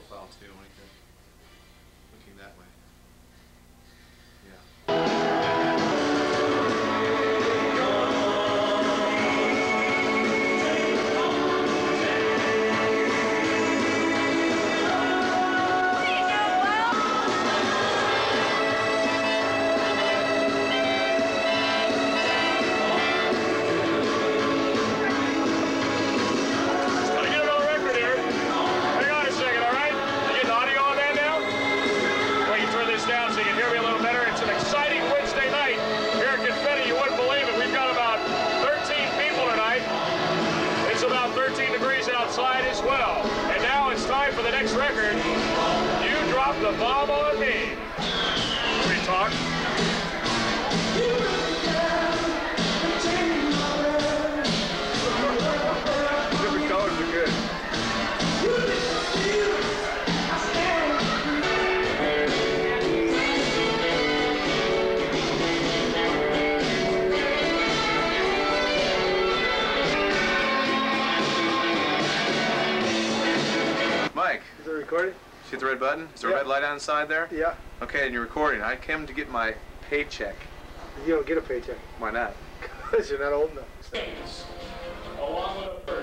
profile too, like looking that way. Yeah. Down so you can hear me a little better. It's an exciting Wednesday night here at Confetti. You wouldn't believe it. We've got about 13 people tonight. It's about 13 degrees outside as well. And now it's time for the next record. You dropped the bomb on me. Can we talk? Different colors are good. Mike. Is it recording? See the red button? Is there a red light on the side there? Yeah. Okay, and you're recording. I came to get my paycheck. You don't get a paycheck. Why not? Because you're not old enough. Along with a